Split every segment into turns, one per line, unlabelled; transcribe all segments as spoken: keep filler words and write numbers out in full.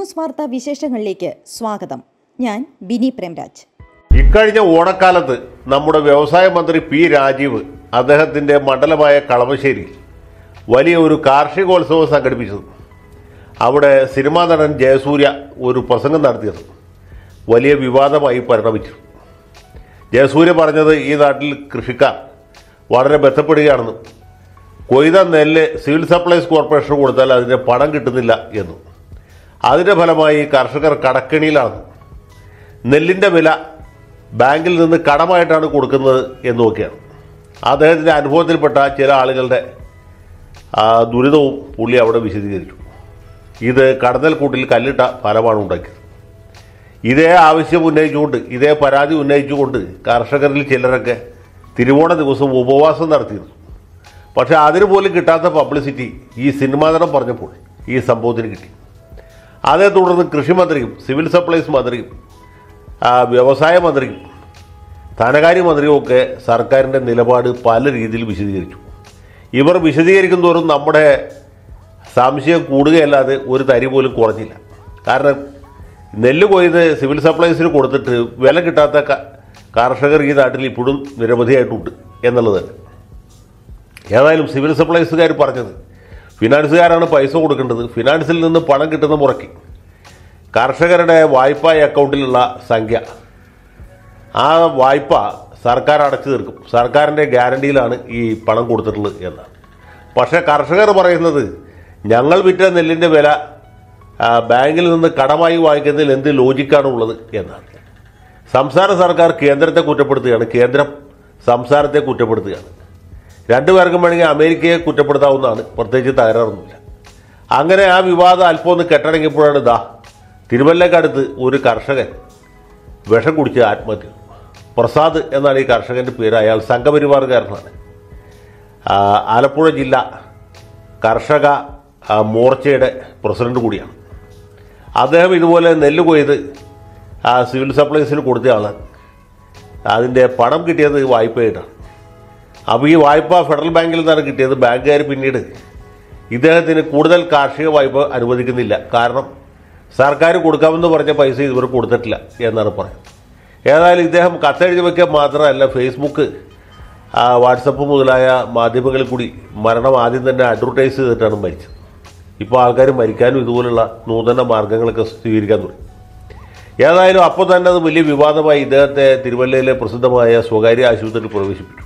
News വാർത്താ വിശേഷങ്ങളിലേക്ക് സ്വാഗതം. ഞാൻ ബിനി പ്രേംരാജ്.
ഇക്കഴിഞ്ഞ ഓണക്കാലത്ത് നമ്മുടെ വ്യവസായ മന്ത്രി പി രാജീവ് അദ്ദേഹത്തിന്റെ മണ്ഡലമായ കളമശ്ശേരി വലിയ ഒരു കാർഷികോത്സവം സംഘടിപ്പിച്ചത്. അവിടെ സിനിമാ നടൻ ജയസൂര്യ ഒരു പ്രസംഗം നടത്തിയത് വലിയ വിവാദമായി പരിണമിച്ചു. ജയസൂര്യ പറഞ്ഞത് ഈ നാട്ടിൽ കൃഷിക്കാർ വളരെ ബന്ധപ്പെടുകയാണെന്നും കൊയ്ത നെല്ല് സിവിൽ സപ്ലൈസ് കോർപ്പറേഷന് കൊടുത്താൽ അതിൻ്റെ പണം കിട്ടുന്നില്ല എന്നും അതിൻ്റെ ഫലമായി കർഷകർ കടക്കെണിയിലാണ്, നെല്ലിൻ്റെ വില ബാങ്കിൽ നിന്ന് കടമായിട്ടാണ് കൊടുക്കുന്നത് എന്നൊക്കെയാണ് അദ്ദേഹത്തിൻ്റെ അനുഭവത്തിൽപ്പെട്ട ചില ആളുകളുടെ ദുരിതവും പുള്ളി അവിടെ വിശദീകരിച്ചു. ഇത് കടന്നൽ കൂട്ടിൽ കല്ലിട്ട ഫലമാണ് ഉണ്ടാക്കിയത്. ഇതേ ആവശ്യം ഉന്നയിച്ചുകൊണ്ട് ഇതേ പരാതി ഉന്നയിച്ചുകൊണ്ട് കർഷകരിൽ ചിലരൊക്കെ തിരുവോണ ദിവസം ഉപവാസം നടത്തിയിരുന്നു. പക്ഷേ അതിന് പോലും കിട്ടാത്ത പബ്ലിസിറ്റി ഈ സിനിമാ നടൻ പറഞ്ഞപ്പോൾ ഈ സംഭവത്തിന് കിട്ടി. അതേ തുടർന്ന് കൃഷിമന്ത്രിയും സിവിൽ സപ്ലൈസ് മന്ത്രിയും വ്യവസായ മന്ത്രിയും ധനകാര്യ മന്ത്രിയും ഒക്കെ സർക്കാരിൻ്റെ നിലപാട് പല രീതിയിൽ വിശദീകരിച്ചു. ഇവർ വിശദീകരിക്കും തോറും നമ്മുടെ സംശയം കൂടുകയല്ലാതെ ഒരു തരി പോലും കുറഞ്ഞില്ല. കാരണം നെല്ല് കൊയ്ത് സിവിൽ സപ്ലൈസിന് കൊടുത്തിട്ട് വില കിട്ടാത്ത കർഷകർ ഈ നാട്ടിൽ ഇപ്പോഴും നിരവധിയായിട്ടുണ്ട് എന്നുള്ളത് തന്നെ. ഏതായാലും സിവിൽ സപ്ലൈസുകാർ പറഞ്ഞത് ഫിനാൻസുകാരാണ് പൈസ കൊടുക്കേണ്ടത്, ഫിനാൻസിൽ നിന്ന് പണം കിട്ടുന്ന മുറയ്ക്ക് കർഷകരുടെ വായ്പാ അക്കൗണ്ടിലുള്ള സംഖ്യ ആ വായ്പ സർക്കാർ അടച്ചു തീർക്കും, സർക്കാരിൻ്റെ ഗ്യാരണ്ടിയിലാണ് ഈ പണം കൊടുത്തിട്ടുള്ളത് എന്നാണ്. പക്ഷേ കർഷകർ പറയുന്നത് ഞങ്ങൾ വിറ്റ നെല്ലിൻ്റെ വില ബാങ്കിൽ നിന്ന് കടമായി വാങ്ങിക്കുന്നതിൽ എന്ത് ലോജിക്കാണ് ഉള്ളത് എന്നാണ്. സംസ്ഥാന സർക്കാർ കേന്ദ്രത്തെ കുറ്റപ്പെടുത്തുകയാണ്, കേന്ദ്രം സംസ്ഥാനത്തെ കുറ്റപ്പെടുത്തുകയാണ്. രണ്ടുപേർക്കും വേണമെങ്കിൽ അമേരിക്കയെ കുറ്റപ്പെടുത്താവുന്നതാണ്, പ്രത്യേകിച്ച് തകരാറൊന്നുമില്ല. അങ്ങനെ ആ വിവാദം അല്പം ഒന്ന് കെട്ടടങ്ങിയപ്പോഴാണ് ദാ തിരുവല്ലക്കടുത്ത് ഒരു കർഷകൻ വിഷം കുടിച്ച് ആത്മഹത്യ. പ്രസാദ് എന്നാണ് ഈ കർഷകൻ്റെ പേര്. അയാൾ സംഘപരിവാറുകാരനാണ്. ആലപ്പുഴ ജില്ലാ കർഷക മോർച്ചയുടെ പ്രസിഡന്റ് കൂടിയാണ്. അദ്ദേഹം ഇതുപോലെ നെല്ല് കൊയ്ത് സിവിൽ സപ്ലൈസിന് കൊടുത്ത ആളാണ്. അതിൻ്റെ പണം കിട്ടിയത് വായ്പയായിട്ടാണ്. അപ്പോൾ ഈ വായ്പ ഫെഡറൽ ബാങ്കിൽ നിന്നാണ് കിട്ടിയത്. ബാങ്കുകാർ പിന്നീട് ഇദ്ദേഹത്തിന് കൂടുതൽ കാർഷിക വായ്പ അനുവദിക്കുന്നില്ല. കാരണം സർക്കാർ കൊടുക്കാമെന്ന് പറഞ്ഞ പൈസ ഇവർ കൊടുത്തിട്ടില്ല എന്നാണ് പറയുന്നത്. ഏതായാലും ഇദ്ദേഹം കത്തെഴുതി വയ്ക്കാൻ മാത്രമല്ല ഫേസ്ബുക്ക്, വാട്സപ്പ് മുതലായ മാധ്യമങ്ങളിൽ കൂടി മരണം ആദ്യം തന്നെ അഡ്വർടൈസ് ചെയ്തിട്ടാണ് മരിച്ചത്. ഇപ്പോൾ ആൾക്കാർ മരിക്കാനും ഇതുപോലുള്ള നൂതന മാർഗങ്ങളൊക്കെ സ്വീകരിക്കാൻ തുടങ്ങി. ഏതായാലും അപ്പോൾ തന്നെ അത് വലിയ വിവാദമായി. ഇദ്ദേഹത്തെ തിരുവല്ലയിലെ പ്രസിദ്ധമായ സ്വകാര്യ ആശുപത്രിയിൽ പ്രവേശിപ്പിച്ചു.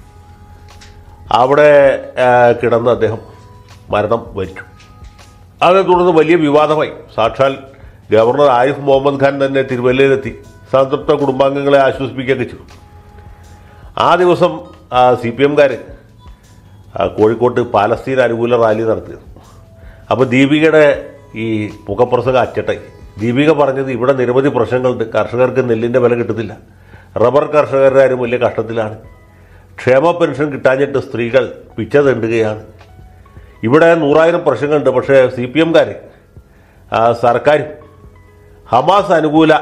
അവിടെ കിടന്ന് അദ്ദേഹം മരണം വരിച്ചു. അതേ തുടർന്ന് വലിയ വിവാദമായി. സാക്ഷാൽ ഗവർണർ ആരിഫ് മുഹമ്മദ് ഖാൻ തന്നെ തിരുവല്ലയിലെത്തി സംതൃപ്ത കുടുംബാംഗങ്ങളെ ആശ്വസിപ്പിക്കുകയൊക്കെ ചെയ്തു. ആ ദിവസം സി പി എംകാർ കോഴിക്കോട്ട് പാലസ്തീൻ അനുകൂല റാലി നടത്തിയത്. അപ്പോൾ ദീപികയുടെ ഈ മുഖപ്രസംഗം അച്ചട്ടായി. ദീപിക പറഞ്ഞത് ഇവിടെ നിരവധി പ്രശ്നങ്ങളുണ്ട്, കർഷകർക്ക് നെല്ലിൻ്റെ വില കിട്ടുന്നില്ല, റബ്ബർ കർഷകരാരും വലിയ കഷ്ടത്തിലാണ്, ക്ഷേമ പെൻഷൻ കിട്ടാഞ്ഞിട്ട് സ്ത്രീകൾ പിച്ച തെണ്ടുകയാണ്, ഇവിടെ നൂറായിരം പ്രശ്നങ്ങളുണ്ട്. പക്ഷേ സി പി എംകാർ സർക്കാരും ഹമാസ് അനുകൂല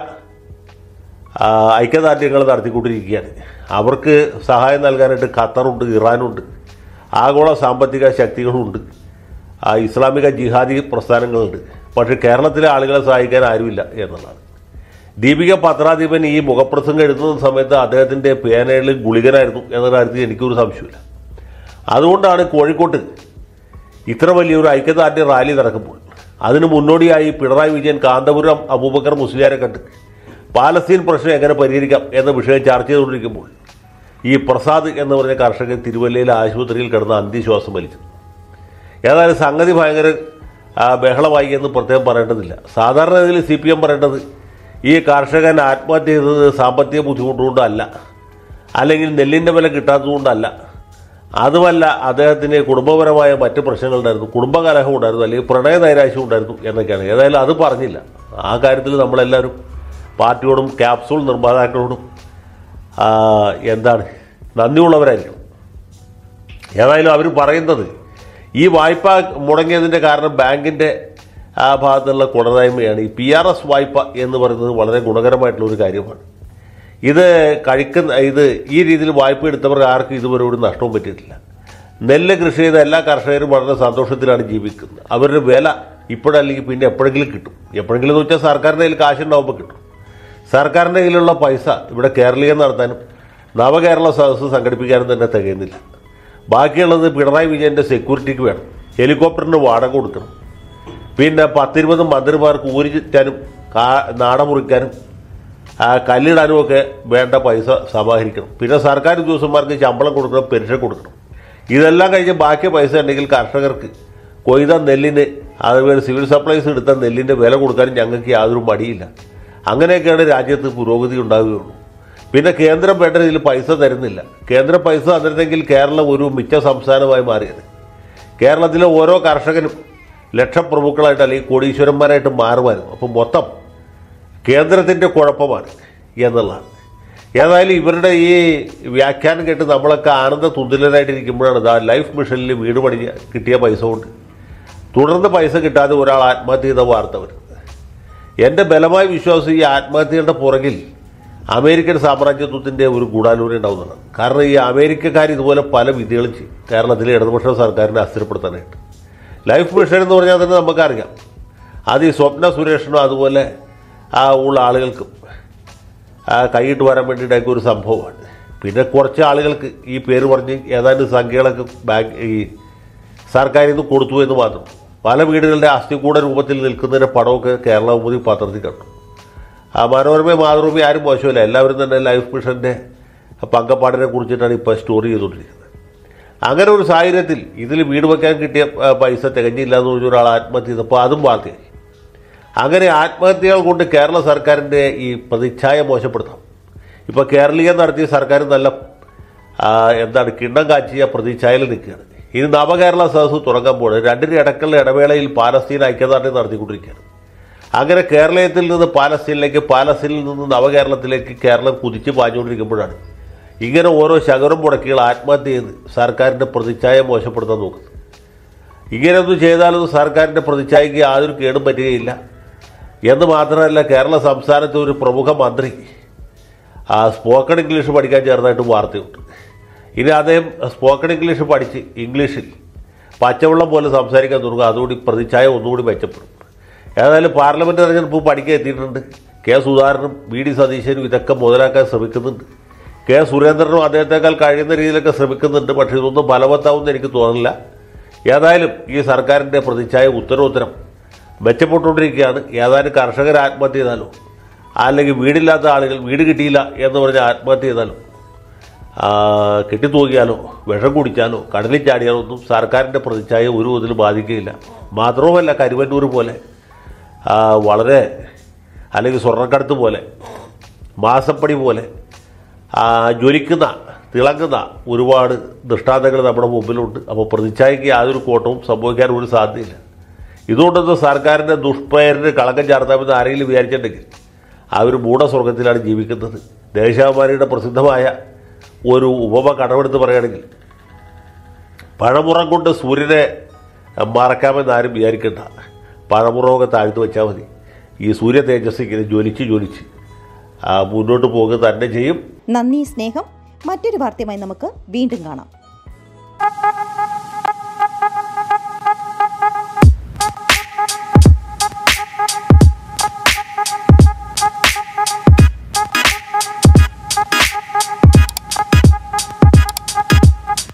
ഐക്യദാർഢ്യങ്ങൾ നടത്തിക്കൊണ്ടിരിക്കുകയാണ്. അവർക്ക് സഹായം നൽകാനായിട്ട് ഖത്തറുണ്ട്, ഇറാനുണ്ട്, ആഗോള സാമ്പത്തിക ശക്തികളുണ്ട്, ഇസ്ലാമിക ജിഹാദി പ്രസ്ഥാനങ്ങളുണ്ട്. പക്ഷേ കേരളത്തിലെ ആളുകളെ സഹായിക്കാൻ ആരുമില്ല എന്നുള്ളതാണ്. ദീപിക പത്രാധിപൻ ഈ മുഖപ്രസംഗം എഴുതുന്ന സമയത്ത് അദ്ദേഹത്തിൻ്റെ പേനയിൽ ഗുളികനായിരുന്നു എന്ന കാര്യത്തിൽ എനിക്കൊരു സംശയമില്ല. അതുകൊണ്ടാണ് കോഴിക്കോട്ട് ഇത്ര വലിയൊരു ഐക്യദാർഢ്യ റാലി നടക്കുമ്പോൾ അതിന് മുന്നോടിയായി പിണറായി വിജയൻ കാന്തപുരം അബൂബക്കർ മുസ്ലിയാരെ കണ്ട് പാലസ്തീൻ പ്രശ്നം എങ്ങനെ പരിഹരിക്കാം എന്ന വിഷയം ചർച്ച ചെയ്തുകൊണ്ടിരിക്കുമ്പോൾ ഈ പ്രസാദ് എന്ന് പറഞ്ഞ കർഷകൻ തിരുവല്ലയിലെ ആശുപത്രിയിൽ കിടന്ന് അന്ത്യശ്വാസം വലിച്ചു. ഏതായാലും സംഗതി ഭയങ്കര ബഹളമായി എന്ന് പ്രത്യേകം പറയേണ്ടതില്ല. സാധാരണ ഇതിൽ സി പി എം പറയേണ്ടത് ഈ കർഷകൻ ആത്മഹത്യ ചെയ്തത് സാമ്പത്തിക ബുദ്ധിമുട്ടുകൊണ്ടല്ല, അല്ലെങ്കിൽ നെല്ലിൻ്റെ വില കിട്ടാത്തതുകൊണ്ടല്ല, അതുമല്ല അദ്ദേഹത്തിന് കുടുംബപരമായ മറ്റ് പ്രശ്നങ്ങളുണ്ടായിരുന്നു, കുടുംബകലഹം ഉണ്ടായിരുന്നു, അല്ലെങ്കിൽ പ്രണയ നൈരാശ്യം ഉണ്ടായിരുന്നു എന്നൊക്കെയാണ്. ഏതായാലും അത് പറഞ്ഞില്ല. ആ കാര്യത്തിൽ നമ്മളെല്ലാവരും പാർട്ടിയോടും ക്യാപ്സൂൾ നിർമ്മാതാക്കളോടും എന്താണ് നന്ദിയുള്ളവരായിരിക്കും. ഏതായാലും അവർ പറയുന്നത് ഈ വായ്പ മുടങ്ങിയതിൻ്റെ കാരണം ബാങ്കിൻ്റെ ആ ഭാഗത്തുള്ള ഗുണമേന്മയാണ്. ഈ പി ആർ എസ് വായ്പ എന്ന് പറയുന്നത് വളരെ ഗുണകരമായിട്ടുള്ളൊരു കാര്യമാണ്. ഇത് കഴിക്കുന്ന ഇത് ഈ രീതിയിൽ വായ്പ എടുത്തവർക്ക് ആർക്കും ഇതുവരെ ഒരു നഷ്ടവും പറ്റിയിട്ടില്ല. നെല്ല് കൃഷി ചെയ്ത എല്ലാ കർഷകരും വളരെ സന്തോഷത്തിലാണ് ജീവിക്കുന്നത്. അവരുടെ വില ഇപ്പോഴല്ലെങ്കിൽ പിന്നെ എപ്പോഴെങ്കിലും കിട്ടും. എപ്പോഴെങ്കിലും എന്ന് വെച്ചാൽ സർക്കാരിൻ്റെ കയ്യിൽ കാശുണ്ടാവുമ്പോൾ കിട്ടും. സർക്കാരിൻ്റെ കയ്യിലുള്ള പൈസ ഇവിടെ കേരളീയം നടത്താനും നവകേരള സദസ്സ് സംഘടിപ്പിക്കാനും തന്നെ തികയുന്നില്ല. ബാക്കിയുള്ളത് പിണറായി വിജയൻ്റെ സെക്യൂരിറ്റിക്ക് വേണം, ഹെലികോപ്റ്ററിന് വാടക കൊടുക്കണം, പിന്നെ പത്തിരുപത് മന്ത്രിമാർക്ക് ഊരിച്ചാനും കാ നാട മുറിക്കാനും കല്ലിടാനും ഒക്കെ വേണ്ട പൈസ സമാഹരിക്കണം. പിന്നെ സർക്കാർ ഉദ്യോഗസ്ഥന്മാർക്ക് ശമ്പളം കൊടുക്കണം, പെൻഷൻ കൊടുക്കണം. ഇതെല്ലാം കഴിഞ്ഞ് ബാക്കി പൈസ ഉണ്ടെങ്കിൽ കർഷകർക്ക് കൊയ്ത നെല്ലിന് അതുപോലെ സിവിൽ സപ്ലൈസ് എടുത്ത നെല്ലിൻ്റെ വില കൊടുക്കാനും ഞങ്ങൾക്ക് യാതൊരു മടിയില്ല. അങ്ങനെയൊക്കെയാണ് രാജ്യത്ത് പുരോഗതി ഉണ്ടാവുകയുള്ളൂ. പിന്നെ കേന്ദ്രം വേണ്ട രീതിയിൽ പൈസ തരുന്നില്ല. കേന്ദ്രം പൈസ തന്നിരുന്നെങ്കിൽ കേരളം ഒരു മിച്ച സംസ്ഥാനമായി മാറിയത്. കേരളത്തിലെ ഓരോ കർഷകനും ലക്ഷപ്രഭുക്കളായിട്ട് അല്ലെങ്കിൽ കോടീശ്വരന്മാരായിട്ട് മാറുമായിരുന്നു. അപ്പം മൊത്തം കേന്ദ്രത്തിൻ്റെ കുഴപ്പമാണ് എന്നുള്ളതാണ്. ഏതായാലും ഇവരുടെ ഈ വ്യാഖ്യാനം കേട്ട് നമ്മളൊക്കെ ആനന്ദ തുന്തിലനായിട്ടിരിക്കുമ്പോഴാണ് ഇതാ ലൈഫ് മിഷനിൽ വീട് പണി കിട്ടിയ പൈസ കൊണ്ട് തുടർന്ന് പൈസ കിട്ടാതെ ഒരാൾ ആത്മഹത്യ ചെയ്ത വാർത്ത വരുന്നത്. എൻ്റെ ബലമായ വിശ്വാസം ഈ ആത്മഹത്യയുടെ പുറകിൽ അമേരിക്കൻ സാമ്രാജ്യത്വത്തിൻ്റെ ഒരു ഗൂഢാലോചന ഉണ്ടാവുന്നതാണ്. കാരണം ഈ അമേരിക്കക്കാർ ഇതുപോലെ പല വിദ്യകളും ചെയ്യും കേരളത്തിലെ ഇടതുപക്ഷ സർക്കാരിനെ അസ്ഥിരപ്പെടുത്താനായിട്ട്. ലൈഫ് മിഷൻ എന്ന് പറഞ്ഞാൽ തന്നെ നമുക്കറിയാം, അത് ഈ സ്വപ്ന സുരേഷനും അതുപോലെ ആ ഉള്ള ആളുകൾക്കും കൈയിട്ട് വരാൻ വേണ്ടിയിട്ടൊക്കെ ഒരു സംഭവമാണ്. പിന്നെ കുറച്ച് ആളുകൾക്ക് ഈ പേര് പറഞ്ഞ് ഏതാണ്ട് സംഖ്യകളൊക്കെ ബാങ്ക് ഈ സർക്കാരിൽ നിന്ന് കൊടുത്തു എന്ന് മാത്രം. പല വീടുകളുടെ അസ്ഥികൂട രൂപത്തിൽ നിൽക്കുന്നതിൻ്റെ പടമൊക്കെ കേരള കൗമുദി പത്രത്തിൽ കണ്ടു. ആ മനോരമ മാതൃഭൂമി ആരും മോശമല്ല, എല്ലാവരും തന്നെ ലൈഫ് മിഷൻ്റെ പങ്കപ്പാടിനെ കുറിച്ചിട്ടാണ് ഇപ്പോൾ സ്റ്റോറി ചെയ്തുകൊണ്ടിരിക്കുന്നത്. അങ്ങനെ ഒരു സാഹചര്യത്തിൽ ഇതിൽ വീട് വയ്ക്കാൻ കിട്ടിയ പൈസ തികഞ്ഞില്ല എന്ന് പറഞ്ഞ ഒരാൾ ആത്മഹത്യ ചെയ്തപ്പോൾ അതും വാർത്തയായി. അങ്ങനെ ആത്മഹത്യകൾ കൊണ്ട് കേരള സർക്കാരിൻ്റെ ഈ പ്രതിച്ഛായ മോശപ്പെടുത്താം. ഇപ്പോൾ കേരളീയം നടത്തിയ സർക്കാർ നല്ല എന്താണ് കിണ്ണം കാച്ചിയ പ്രതിച്ഛായയിൽ നിൽക്കുകയാണ്. ഇനി നവകേരള സദസ്സ് തുടങ്ങുമ്പോൾ രണ്ടിന് ഇടക്കുള്ള ഇടവേളയിൽ പാലസ്തീൻ ഐക്യദാർഢ്യം നടത്തിക്കൊണ്ടിരിക്കുകയാണ്. അങ്ങനെ കേരളത്തിൽ നിന്ന് പാലസ്തീനിലേക്ക്, പാലസ്തീനിൽ നിന്ന് നവകേരളത്തിലേക്ക് കേരളം കുതിച്ച് പാഞ്ഞുകൊണ്ടിരിക്കുമ്പോഴാണ് ഇങ്ങനെ ഓരോ ശകരം മുടക്കികൾ ആത്മഹത്യ ചെയ്ത് സർക്കാരിൻ്റെ പ്രതിച്ഛായ മോശപ്പെടുത്താൻ നോക്കുന്നത്. ഇങ്ങനെയൊന്നും ചെയ്താലൊന്നും സർക്കാരിൻ്റെ പ്രതിച്ഛായയ്ക്ക് യാതൊരു കേടും പറ്റുകയില്ല എന്ന് മാത്രമല്ല, കേരള സംസ്ഥാനത്തെ ഒരു പ്രമുഖ മന്ത്രി ആ സ്പോക്കൺ ഇംഗ്ലീഷ് പഠിക്കാൻ ചേർന്നായിട്ട് വാർത്തയുണ്ട്. ഇനി അദ്ദേഹം സ്പോക്കൺ ഇംഗ്ലീഷ് പഠിച്ച് ഇംഗ്ലീഷിൽ പച്ചവെള്ളം പോലെ സംസാരിക്കാൻ തുടങ്ങുക, അതുകൂടി പ്രതിച്ഛായ ഒന്നുകൂടി മെച്ചപ്പെടും. ഏതായാലും പാർലമെൻറ്റ് തെരഞ്ഞെടുപ്പ് പഠിക്കാൻ എത്തിയിട്ടുണ്ട്. കെ സുധാകരനും വി ഡി സതീശനും ഇതൊക്കെ മുതലാക്കാൻ ശ്രമിക്കുന്നുണ്ട്. കെ സുരേന്ദ്രനും അദ്ദേഹത്തെക്കാൾ കഴിയുന്ന രീതിയിലൊക്കെ ശ്രമിക്കുന്നുണ്ട്. പക്ഷേ ഇതൊന്നും ഫലവത്താവുമെന്ന് എനിക്ക് തോന്നില്ല. ഏതായാലും ഈ സർക്കാരിൻ്റെ പ്രതിച്ഛായ ഉത്തരോത്തരം മെച്ചപ്പെട്ടുകൊണ്ടിരിക്കുകയാണ്. ഏതായാലും കർഷകർ ആത്മഹത്യ ചെയ്താലോ അല്ലെങ്കിൽ വീടില്ലാത്ത ആളുകൾ വീട് കിട്ടിയില്ല എന്ന് പറഞ്ഞ് ആത്മഹത്യ ചെയ്താലോ കെട്ടിത്തൂക്കിയാലോ വിഷം കുടിച്ചാലോ കടലിൽ ചാടിയാലോ ഒന്നും സർക്കാരിൻ്റെ പ്രതിച്ഛായ ഒരു വിധത്തിൽ ബാധിക്കുകയില്ല. മാത്രവുമല്ല, കരുവന്നൂർ പോലെ വളരെ അല്ലെങ്കിൽ സ്വർണ്ണക്കടത്ത് പോലെ മാസപ്പടി പോലെ ജ്വലിക്കുന്ന തിളങ്ങുന്ന ഒരുപാട് ദൃഷ്ടാന്തങ്ങൾ നമ്മുടെ മുമ്പിലുണ്ട്. അപ്പോൾ പ്രതിച്ഛായയ്ക്ക് യാതൊരു കോട്ടവും സംഭവിക്കാൻ ഒരു സാധ്യതയില്ല. ഇതുകൊണ്ടൊന്നും സർക്കാരിൻ്റെ ദുഷ്പേരിന് കളങ്കം ചാർത്താമെന്ന് ആരെങ്കിലും വിചാരിച്ചിട്ടുണ്ടെങ്കിൽ അവർ മൂഢസ്വർഗത്തിലാണ് ജീവിക്കുന്നത്. ദേശാഭിമാനിയുടെ പ്രസിദ്ധമായ ഒരു ഉപമ കടമെടുത്ത് പറയുകയാണെങ്കിൽ, പഴമുറം കൊണ്ട് സൂര്യനെ മറക്കാമെന്ന് ആരും വിചാരിക്കണ്ട, പഴമുറമൊക്കെ താഴ്ത്തു വെച്ചാൽ മതി. ഈ സൂര്യ തേജസ് ഇങ്ങനെ ജ്വലിച്ച് ജ്വലിച്ച് മുന്നോട്ട് പോകുക തന്നെ ചെയ്യും.
നന്ദി, സ്നേഹം. മറ്റൊരു വാർത്തയുമായി നമുക്ക് വീണ്ടും കാണാം.